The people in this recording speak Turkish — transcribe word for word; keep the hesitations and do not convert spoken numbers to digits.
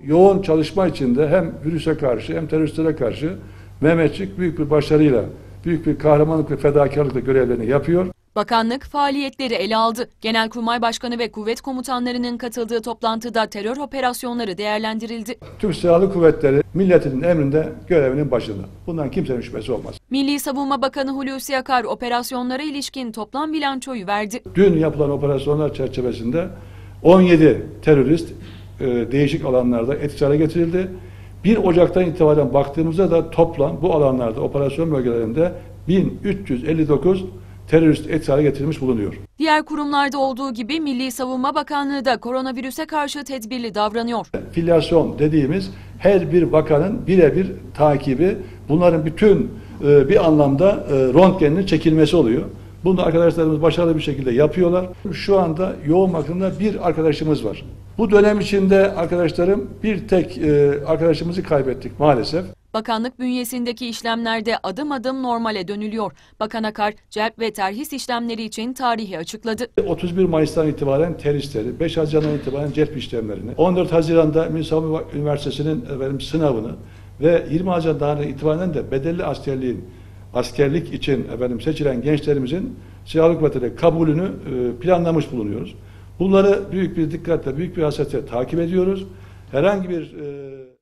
yoğun çalışma içinde hem virüse karşı hem teröristlere karşı Mehmetçik büyük bir başarıyla, büyük bir kahramanlık ve fedakarlıkla görevlerini yapıyor. Bakanlık faaliyetleri ele aldı. Genelkurmay Başkanı ve kuvvet komutanlarının katıldığı toplantıda terör operasyonları değerlendirildi. Türk Silahlı Kuvvetleri milletinin emrinde görevinin başında. Bundan kimsenin şüphesi olmaz. Milli Savunma Bakanı Hulusi Akar operasyonlara ilişkin toplam bilançoyu verdi. Dün yapılan operasyonlar çerçevesinde on yedi terörist e, değişik alanlarda etkisiz hale getirildi. bir Ocak'tan itibaren baktığımızda da toplam bu alanlarda, operasyon bölgelerinde bin üç yüz elli dokuz terörist etkisiz hale getirilmiş bulunuyor. Diğer kurumlarda olduğu gibi Milli Savunma Bakanlığı da koronavirüse karşı tedbirli davranıyor. Filyasyon dediğimiz her bir bakanın birebir takibi, bunların bütün e, bir anlamda e, röntgeninin çekilmesi oluyor. Bunu arkadaşlarımız başarılı bir şekilde yapıyorlar. Şu anda yoğun bakımda bir arkadaşımız var. Bu dönem içinde arkadaşlarım bir tek e, arkadaşımızı kaybettik maalesef. Bakanlık bünyesindeki işlemlerde adım adım normale dönülüyor. Bakan Akar, celp ve terhis işlemleri için tarihi açıkladı. otuz bir Mayıs'tan itibaren terhisleri, beş Haziran'dan itibaren celp işlemlerini, on dört Haziran'da Milli Savunma Üniversitesi'nin efendim, sınavını ve yirmi Haziran'dan itibaren de bedelli askerliğin, askerlik için efendim, seçilen gençlerimizin silahlı kuvvetlere kabulünü e, planlamış bulunuyoruz. Bunları büyük bir dikkatle, büyük bir hassasiyetle takip ediyoruz. Herhangi bir... E,